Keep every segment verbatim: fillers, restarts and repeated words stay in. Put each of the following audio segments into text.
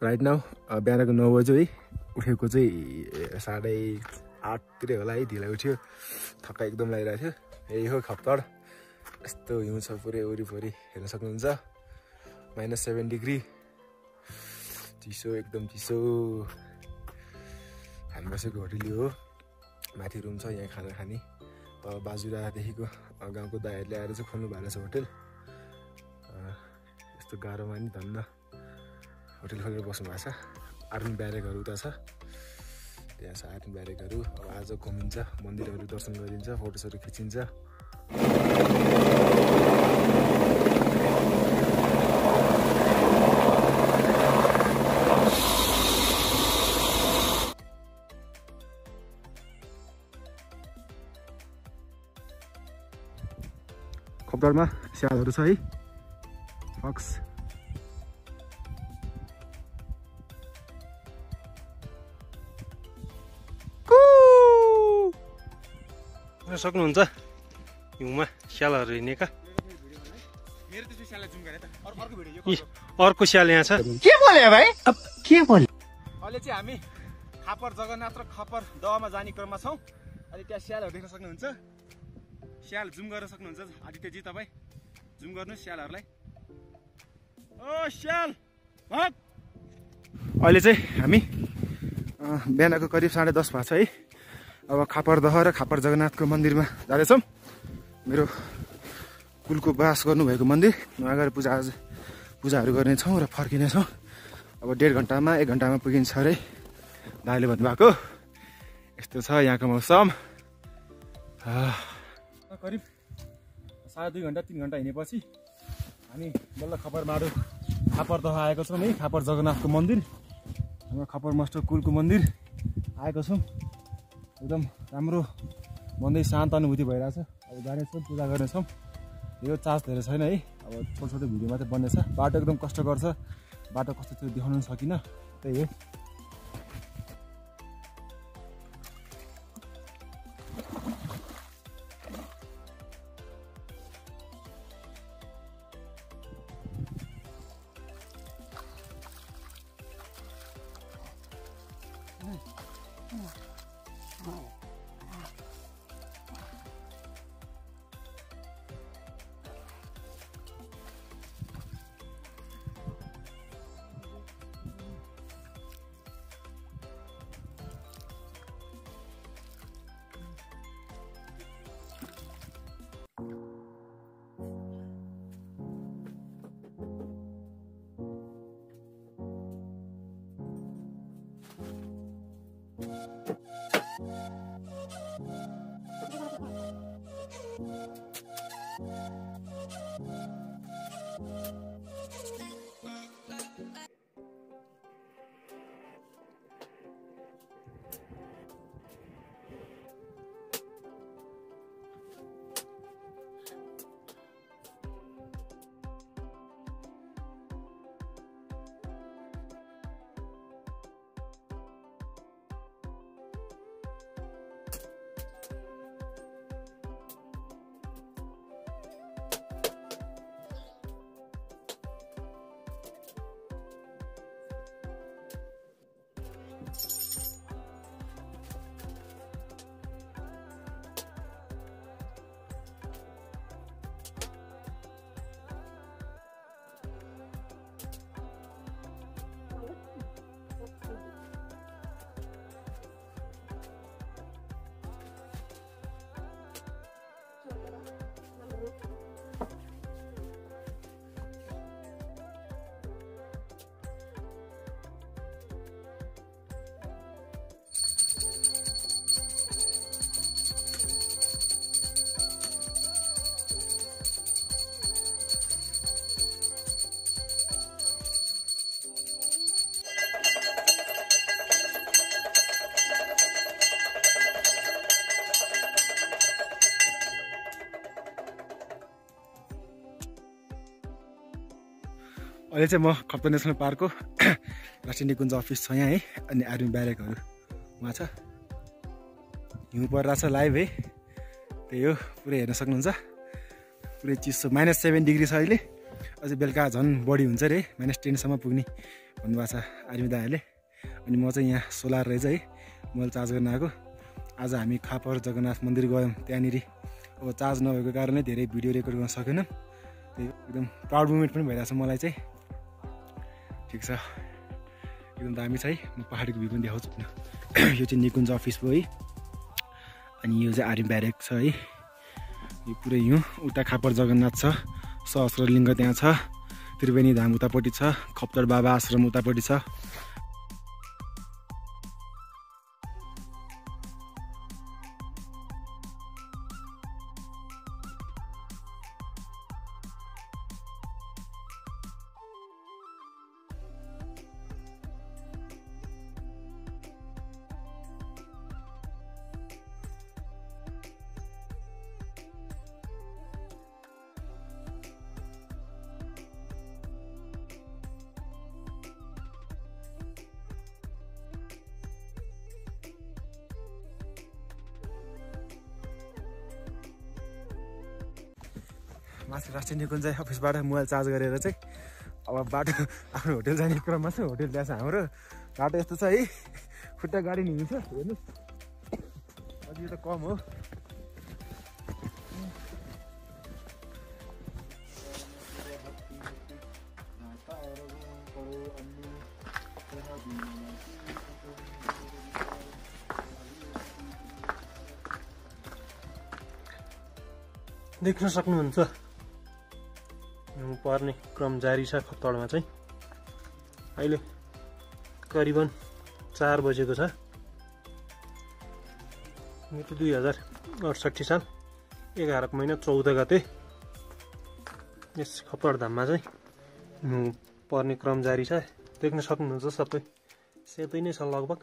Right now बिहानको नौ बज्यो है उठेको चाहिँ साढे आठतिर होला है ढिला उठ्यो थक्का एकदम लागिरहेको थियो यही हो खप्तड यस्तो हिउँ छ पुरै वरिपरि हेर्न सक्नुहुन्छ माइनस सेभेन डिग्री चिसो एकदम चिसो हामी बसेको होटेल हो माथि रुम छ यहाँ खाना खाने बाजुरादेखिको गाउँको दाइहरूले आएर चाहिँ खोल्नु भएको छ होटेल यस्तो गाह्रोमा नि धन्न होटेल खोलेर बस्नु भएको छ आर्मी ब्यारेकहरू उता छ त्यहाँ छ आर्मी ब्यारेकहरू अब आज घुमिन्छ मन्दिरहरू दर्शन गरिन्छ फोटोसहरू खिचिन्छ खप्तडमा स्यालहरू छ है फक्स सक्नुहुन्छ हिउँमा स्यालहरू हिँडेका अर्को स्याल यहाँ छ के बोले भाइ अब के बोले अहिले चाहिँ हामी खापर जगन्नाथ र खपर दहमा जाने क्रममा छौँ अहिले त्यहाँ स्यालहरू देख्न सक्नुहुन्छ स्याल जुम गर्न सक्नुहुन्छ आदित्यजी तपाईँ जुम गर्नु स्यालहरूलाई ओ स्याल अहिले चाहिँ हामी बिहानको करिब साढे दस भएको छ है अब खापरदह र खापर जगन्नाथको मन्दिरमा जाँदैछौँ मेरो कुलको बास गर्नुभएको मन्दिर उहाँ गएर पूजा आज पूजाहरू गर्नेछौँ र फर्किनेछौँ अब डेढ घन्टामा एक घन्टामा पुगिन्छ अरे दाइले भन्नुभएको यस्तो छ यहाँको मौसम करिब साढे दुई घन्टा तिन घन्टा हिँडेपछि हामी बल्ल खपर माडु खापरदह आएको छौँ है खापर जगन्नाथको मन्दिर हाम्रो खपर मस्टर कुलको मन्दिर आएको छौँ एकदम राम्रो भन्दै शान्त अनुभूति भइरहेछ अब जानेछौँ पूजा गर्नेछौँ यो चार्ज धेरै छैन है अब छोटो छोटो भिडियो मात्रै बन्नेछ बाटो एकदम कष्टकर छ बाटो कस्तो थियो देखाउनु सकिनँ त्यही हो अहिले चाहिँ म खप्तड नेसनल पार्कको राष्ट्रिय निकुञ्ज अफिस छ यहाँ है अनि आर्मी ब्यारेकहरू उहाँ छ हिउँ परिरहेको छ लाइभ है त्यही हो पुरै हेर्न सक्नुहुन्छ पुरै चिसो माइनस सेभेन डिग्री छ अहिले अझै बेलुका झन् बढी हुन्छ रे माइनस टेनसम्म पुग्ने भन्नुभएको छ आर्मी दाइहरूले। अनि म चाहिँ यहाँ सोलर रहेछ है मोबाइल चार्ज गर्न आएको। आज हामी खापर जगन्नाथ मन्दिर गयौँ। त्यहाँनिर अब चार्ज नभएको कारणले धेरै भिडियो रेकर्ड गर्न सकेनौँ। त्यही एकदम प्राउड मुमेन्ट पनि भइरहेको छ मलाई चाहिँ। ठिक छ, एकदम दामी छ है। म पहाडको भ्यू पनि देखाउँछु। यो चाहिँ निकुञ्ज अफिस भयो है। अनि यो चाहिँ आर्मी ब्यारेक छ है। यो पुरै यो उता खापर जगन्नाथ छ, सहस्रलिङ्ग त्यहाँ छ, त्रिवेणी धाम उतापट्टि छ, खप्तड बाबा आश्रम उतापट्टि छ। माथि राष्ट्रिय निकुञ्ज अफिसबाट मोबाइल चार्ज गरेर चाहिँ अब बाटो आफ्नो होटेल जाने क्रममा चाहिँ होटेल ल्याएको छ। हाम्रो बाटो यस्तो छ है, खुट्टा गाडी नि हिँड्छ। हेर्नुहोस् अझ यो त कम हो। देख्न सक्नुहुन्छ पर्ने क्रम जारी छ। खप्तडमा चाहिँ अहिले करिबन चार बजेको छ। मिति दुई हजार अडसट्ठी साल एघारको महिना चौध गते यस खप्तड धाममा चाहिँ पर्ने क्रम जारी छ। देख्न सक्नुहुन्छ सबै सेतै नै छ लगभग।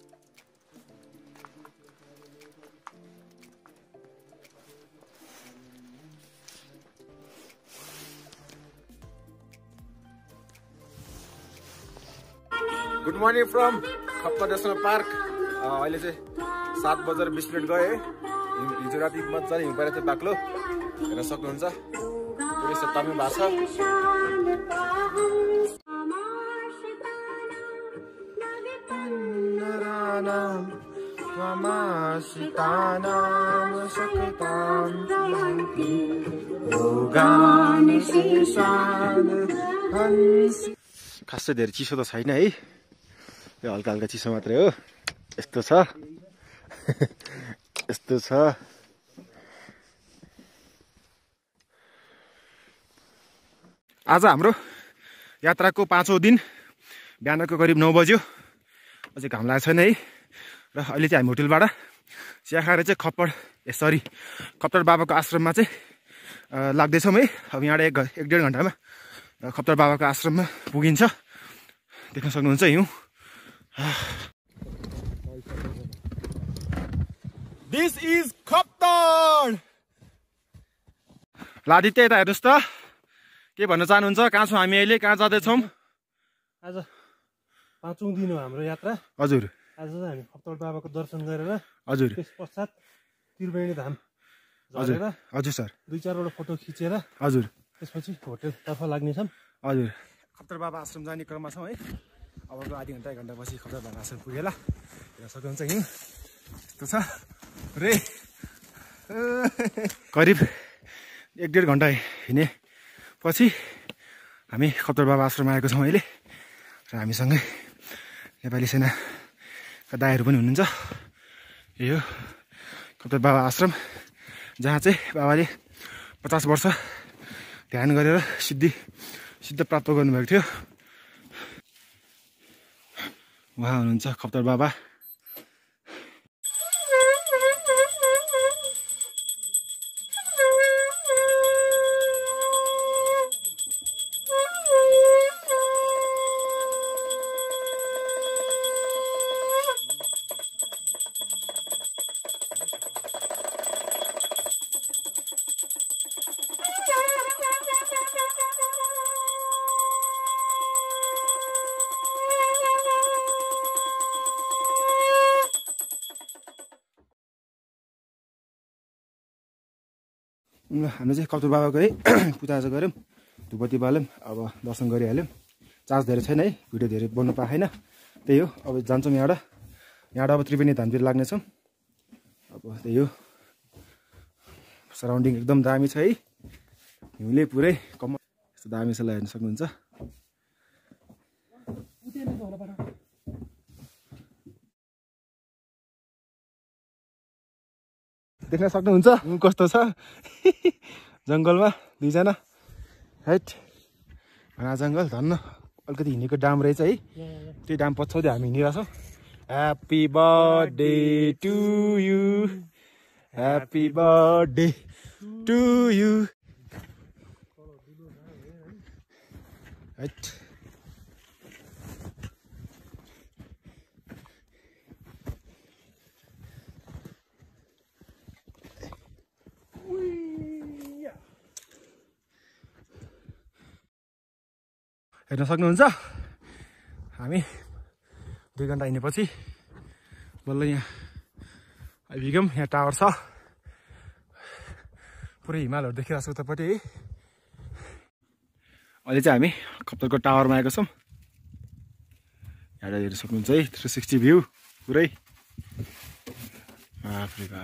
Good morning from Khaptad national park. अहिले चाहिँ सात बजेर बिस मिनट गयो है। हिजो राति मजाले हिउँ परेको थियो बाक्लो, हेर्न सक्नुहुन्छ। पुरै सेतामी भएको छ। खासै धेरै चिसो त छैन है, यो हल्का हल्का चिसो मात्रै हो। यस्तो छ यस्तो छ। आज हाम्रो यात्राको पाँचौँ दिन, बिहानको करिब नौ बज्यो। अझै घाम लागेको छैन है। र अहिले चाहिँ हामी होटेलबाट चिया खाएर चाहिँ खप्पड ए सरी खप्तड बाबाको आश्रममा चाहिँ लाग्दैछौँ है। अब यहाँबाट एक एक डेढ घन्टामा खप्तड बाबाको आश्रममा पुगिन्छ। देख्न सक्नुहुन्छ हिउँ। This is Khaptad. लादित्य यता हेर्नुहोस् त, के भन्न चाहनुहुन्छ? कहाँ छौँ हामी अहिले, कहाँ जाँदैछौँ? आज पाँचौँ दिन हो हाम्रो यात्रा। हजुर, आज चाहिँ हामी खप्तड बाबाको दर्शन गरेर हजुर त्यस पश्चात त्रिवेणी धाम हजुर झरेर हजुर सर दुई चारवटा फोटो खिचेर हजुर त्यसपछि होटेलतर्फ लाग्नेछौँ। हजुर, खप्तड बाबा आश्रम जाने क्रममा छौँ है। अबको आधी घन्टा एक घन्टापछि खप्तड बाबा आश्रम पुगेला। हेर्न सक्नुहुन्छ हिउँ यस्तो छ रे। करिब एक डेढ घन्टा हिँडे पछि हामी खप्तड बाबा आश्रम आएको छौँ अहिले। र हामीसँगै नेपाली सेनाका दाइहरू पनि हुनुहुन्छ। यो खप्तड बाबा आश्रम जहाँ चाहिँ बाबाले पचास वर्ष ध्यान गरेर सिद्धि सिद्ध प्राप्त गर्नुभएको थियो। उहाँ हुनुहुन्छ खप्तड बाबा। हामी चाहिँ खप्तड बाबाको है पूजा आज गऱ्यौँ। धुपबत्ती बाल्यौँ अब दर्शन गरिहाल्यौँ चार्ज धेरै छैन है भिडियो धेरै बन्नु पाएन त्यही हो अब जान्छौँ यहाँबाट यहाँबाट अब त्रिवेणी धामतिर लाग्नेछौँ अब त्यही हो सराउन्डिङ एकदम दामी छ है हिउँले पुरै कम यस्तो दामी छ हेर्न सक्नुहुन्छ देख्न सक्नुहुन्छ कस्तो छ जङ्गलमा दुईजना हाइट घना जङ्गल धन्न अलिकति हिँडेको डाम रहेछ है त्यो डाम पछाउँदै हामी हिँडिरहेछौँ happy birthday to you happy birthday to you height हेर्न सक्नुहुन्छ हामी दुई घन्टा हिँडेपछि बल्ल यहाँ आइपुग्यौँ यहाँ टावर छ पुरै हिमालहरू देखिरहेको छ उतापट्टि है अहिले चाहिँ हामी खप्तडको टावरमा आएको छौँ यहाँ हेर्न सक्नुहुन्छ है थ्री सिक्सटी भ्यू पुरै आफ्रिका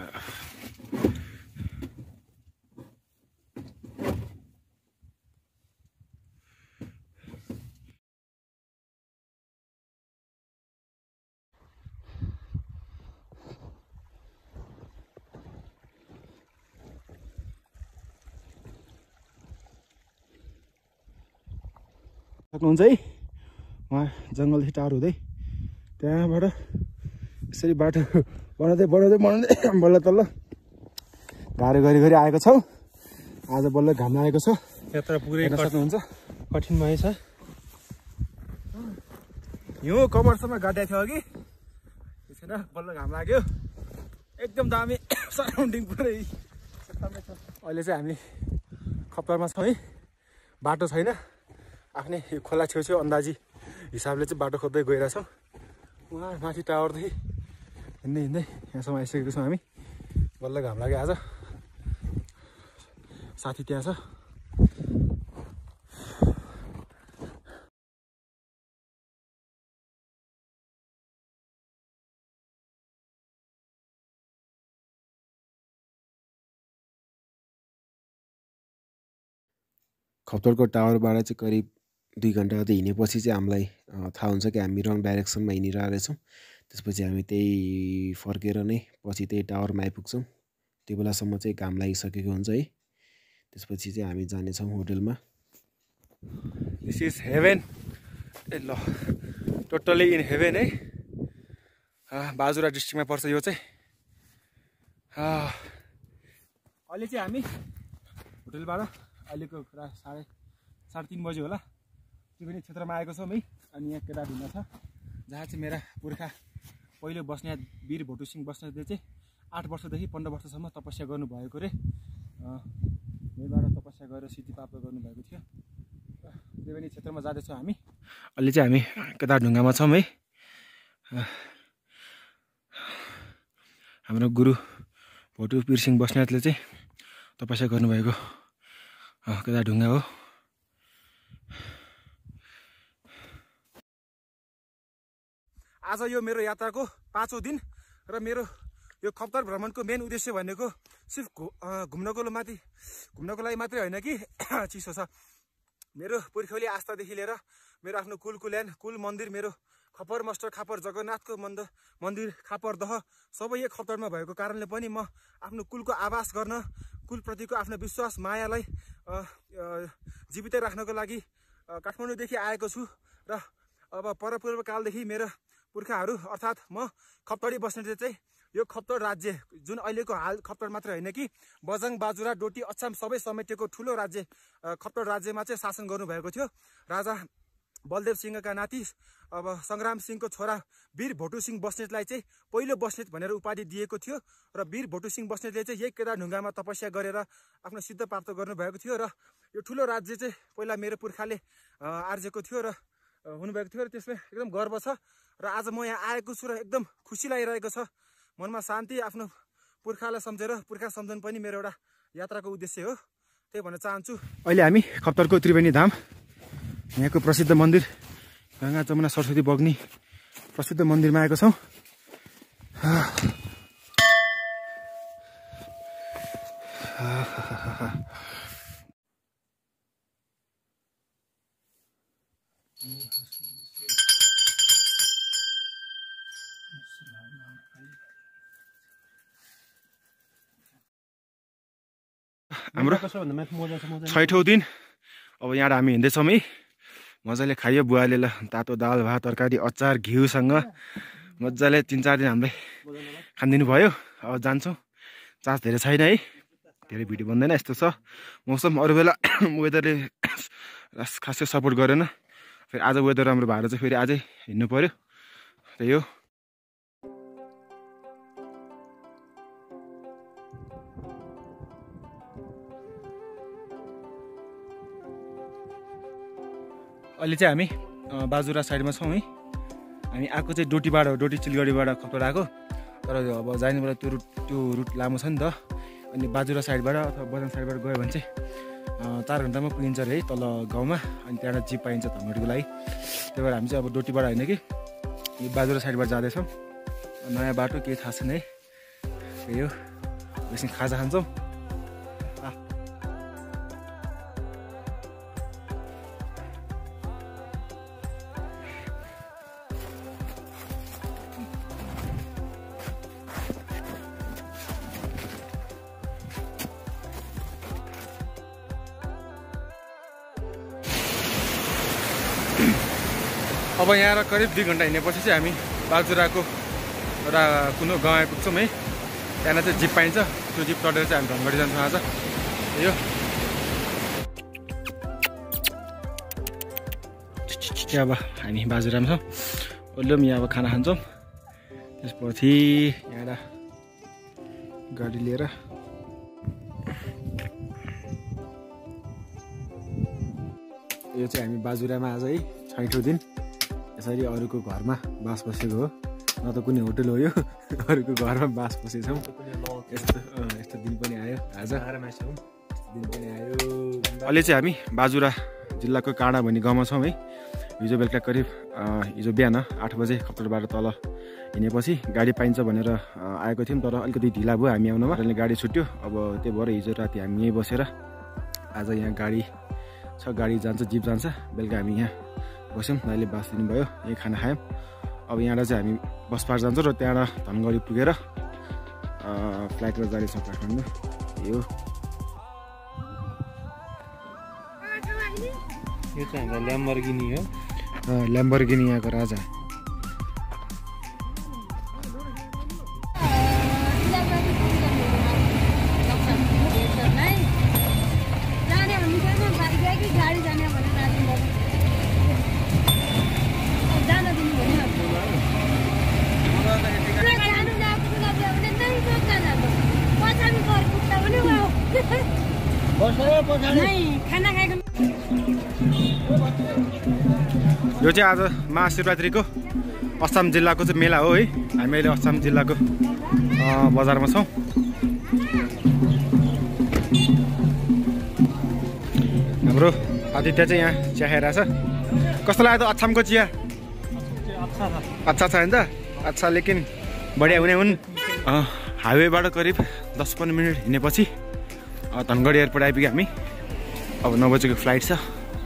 सक्नुहुन्छ है उहाँ जङ्गलदेखि टाढो हुँदै त्यहाँबाट यसरी बाटो बनाउँदै बनाउँदै बनाउँदै बल्ल तल्ल गाह्रो गरी गरी आएको छौँ आज बल्ल घाम लागेको छ यात्रा पुरै सक्नुहुन्छ कठिनमय छ यो कमरसम्म गाडिएको थियो अघि त्यसैन बल्ल घाम लाग्यो एकदम दामी सराउन्डिङ पुरै अहिले चाहिँ हामी खप्तडमा छौँ है बाटो छैन आफ्नै खोला छेउछेउ अन्दाजी हिसाबले चाहिँ बाटो खोज्दै गइरहेछौँ उहाँ माथि टावरदेखि हिँड्दै हिँड्दै यहाँसम्म आइसकेको छौँ हामी बल्ल घाम लाग्यो आज साथी त्यहाँ छ खप्तडको टावरबाट चाहिँ करिब दुई घन्टा जति हिँडेपछि चाहिँ हामीलाई थाहा हुन्छ कि हामी रङ डाइरेक्सनमा हिँडिरहेको रहेछौँ त्यसपछि हामी त्यही फर्केर नै पछि त्यही टावरमा आइपुग्छौँ त्यो बेलासम्म चाहिँ घाम लागिसकेको हुन्छ है त्यसपछि चाहिँ हामी जानेछौँ होटलमा दिस इज हेभेन ए ल टोटली इन हेभेन है बाजुरा डिस्ट्रिक्टमा पर्छ यो चाहिँ अहिले चाहिँ हामी होटलबाट अहिलेको साढे साढे तिन बजी होला त्रिवेणी क्षेत्रमा आएको छौँ है अनि यहाँ केदार ढुङ्गा छ जहाँ चाहिँ मेरा पुर्खा पहिलो बस्ने वीर भोटु सिंह बस्नेतले चाहिँ आठ वर्षदेखि पन्ध्र वर्षसम्म तपस्या गर्नुभएको रे यहीँबाट तपस्या गरेर सिद्धि प्राप्त गर्नुभएको थियो त्रिवेणी क्षेत्रमा जाँदैछौँ हामी अहिले चाहिँ हामी केदार ढुङ्गामा छौँ है हाम्रो गुरु भोटु वीर सिंह बस्नेतले चाहिँ तपस्या गर्नुभएको केदार ढुङ्गा हो आज यो मेरो यात्राको पाँचौँ दिन र मेरो यो खप्तड भ्रमणको मेन उद्देश्य भनेको सिर्फ घुम्नको माथि घुम्नको लागि मात्रै होइन कि चिसो छ मेरो पुर्खौली आस्थादेखि लिएर मेरो आफ्नो कुल कुल्यान कुल मन्दिर मेरो खपर मस्टर खापर जगन्नाथको मन्दिर मन्दिर खापर दह सबै यही खप्तडमा भएको कारणले पनि म आफ्नो कुलको आभास गर्न कुलप्रतिको आफ्नो विश्वास मायालाई जीवितै राख्नको लागि काठमाडौँदेखि आएको छु र अब परपूर्व कालदेखि मेरो पुर्खाहरू अर्थात् म खप्तडी बस्नेतले चाहिँ यो खप्तड राज्य जुन अहिलेको हाल खप्तड मात्र होइन कि बजाङ बाजुरा डोटी अछाम सबै समेटेको ठुलो राज्य खप्तड राज्यमा चाहिँ शासन गर्नुभएको थियो राजा बलदेव सिंहका नाति अब सङ्ग्राम सिंहको छोरा वीर भोटु सिंह बस्नेतलाई चाहिँ पहिलो बस्नेत भनेर उपाधि दिएको थियो र वीर भोटु सिंह बस्नेतले चाहिँ यही केदार ढुङ्गामा तपस्या गरेर आफ्नो सिद्ध प्राप्त गर्नुभएको थियो र यो ठुलो राज्य चाहिँ पहिला मेरो पुर्खाले आर्जेको थियो र हुनुभएको थियो र त्यसमा एकदम गर्व छ र आज म यहाँ आएको छु र एकदम खुसी लागिरहेको छ मनमा शान्ति आफ्नो पुर्खालाई सम्झेर पुर्खा सम्झनु पनि मेरो एउटा यात्राको उद्देश्य हो त्यही भन्न चाहन्छु। अहिले हामी खप्तडको त्रिवेणी धाम, यहाँको प्रसिद्ध मन्दिर गङ्गा जमुना सरस्वती बग्ने प्रसिद्ध मन्दिरमा आएको छौँ। हाम्रो छैठौँ दिन अब यहाँबाट हामी हिँड्दैछौँ है। मजाले खायो बुवाले ल तातो दाल भात तरकारी अचार घिउसँग मजाले तिन चार दिन हामीलाई खानिदिनु भयो। अब जान्छौँ, चार्ज धेरै छैन है, धेरै भिडियो बन्दैन, यस्तो छ मौसम। अरू बेला वेदरले खासै सपोर्ट गरेन, फेरि आज वेदर राम्रो भएर चाहिँ फेरि अझै हिँड्नु पऱ्यो, त्यही हो। अहिले चाहिँ हामी बाजुरा साइडमा छौँ है। हामी आएको चाहिँ डोटीबाट हो, डोटी सिलगढीबाट खप्तड आएको, तर अब जाने बेला त्यो रुट त्यो रुट लामो छ नि त। अनि बाजुरा साइडबाट अथवा बजाङ साइडबाट गयो भने चाहिँ चार घन्टामा पुगिन्छ अरे है तल गाउँमा। अनि त्यहाँबाट जिप पाइन्छ धनगढीको लागि। त्यही भएर हामी चाहिँ अब डोटीबाट होइन कि यो बाजुरा साइडबाट जाँदैछौँ। नयाँ बाटो केही थाहा छैन है, त्यही हो। एकछिन खाजा खान्छौँ। अब यहाँ करिब दुई घन्टा हिँडेपछि चाहिँ हामी बाजुराको एउटा कुनो गाउँ आइपुग्छौँ है। त्यहाँनिर चाहिँ जिप पाइन्छ, त्यो जिप चढेर चाहिँ हामी धनगढी जान्छौँ आज। यो अब हामी बाजुरामा छौँ, ओल्लो पनि यहाँ अब खाना खान्छौँ। त्यसपछि यहाँबाट गाडी लिएर यो चाहिँ हामी बाजुरामा आज है छैठौँ दिन यसरी अरूको घरमा बास बसेको हो, न त कुनै होटल हो यो, अरूको घरमा बास बसेछौँ। यस्तो यस्तो दिन पनि आयो आज, दिन पनि आयो। अहिले चाहिँ हामी बाजुरा जिल्लाको काँडा भन्ने गाउँमा छौँ है। हिजो बेलुका करिब हिजो बिहान आठ बजे खप्तडबाट तल हिँडेपछि गाडी पाइन्छ भनेर आएको थियौँ, तर अलिकति ढिला भयो हामी आउनमा, अहिले गाडी छुट्यो। अब त्यही भएर हिजो राति हामी यहीँ बसेर आज यहाँ गाडी छ, गाडी जान्छ, जिप जान्छ। बेलुका हामी यहाँ बस्यौँ, दाइले बास दिनुभयो, यहीँ खाना खायौँ। अब यहाँबाट चाहिँ हामी बस पार जान्छौँ र त्यहाँबाट धनगढी पुगेर फ्लाइटमा जानेछौँ काठमाडौँ। यो यो चाहिँ हाम्रो ल्याम्बोर्गिनी हो, ल्याम्बोर्गिनी यहाँको राजा। यो चाहिँ आज महाशिवरात्रिको अछाम जिल्लाको चाहिँ मेला हो है। हामी अहिले अछाम जिल्लाको बजारमा छौँ। हाम्रो आदित्य चाहिँ यहाँ चिया खाइरहेछ। कस्तो लाग्यो त अछामको चिया? अच्छा छ होइन त? अच्छा, लेकिन बढिया हुने हुन्। हाइवेबाट करिब दस पन्ध्र मिनट हिँडेपछि धनगढी एयरपोर्ट आइपुग्यो हामी। अब नौ बजेको फ्लाइट छ।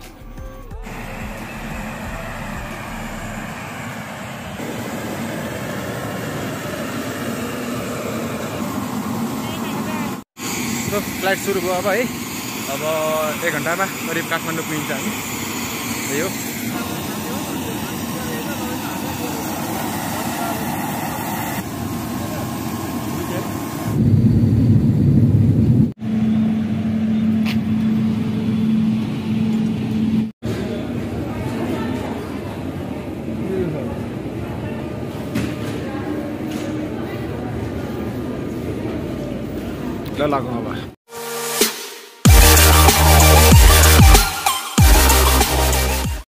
फ्लाइट सुरु भयो अब है। अब एक घन्टामा करिब काठमाडौँ पुगिन्छ हामी, त्यही हो। ल लागौँ अब।